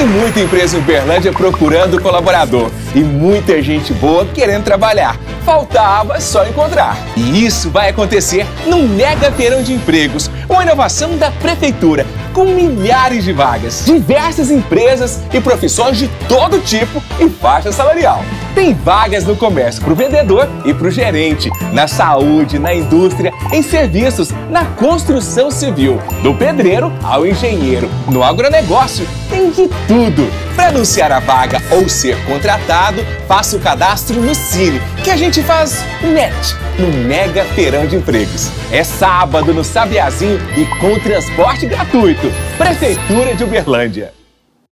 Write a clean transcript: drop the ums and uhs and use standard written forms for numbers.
Tem muita empresa em Uberlândia procurando colaborador e muita gente boa querendo trabalhar. Faltava só encontrar. E isso vai acontecer no Mega Feirão de Empregos, uma inovação da Prefeitura, com milhares de vagas, diversas empresas e profissões de todo tipo e faixa salarial. Tem vagas no comércio para o vendedor e para o gerente, na saúde, na indústria, em serviços, na construção civil, do pedreiro ao engenheiro, no agronegócio, tem de tudo. Para anunciar a vaga ou ser contratado, faça o cadastro no Cine, que a gente faz match no Mega Feirão de Empregos. É sábado no Sabiazinho e com transporte gratuito. Prefeitura de Uberlândia.